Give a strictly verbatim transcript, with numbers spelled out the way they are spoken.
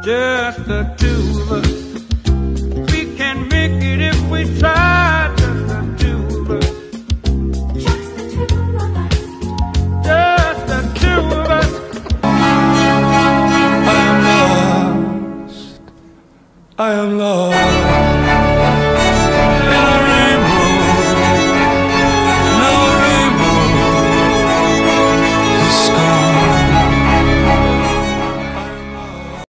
just the two of us. We can make it if we try, just the two of us. Just the two of us. Just the two of us. I am lost, I am lost.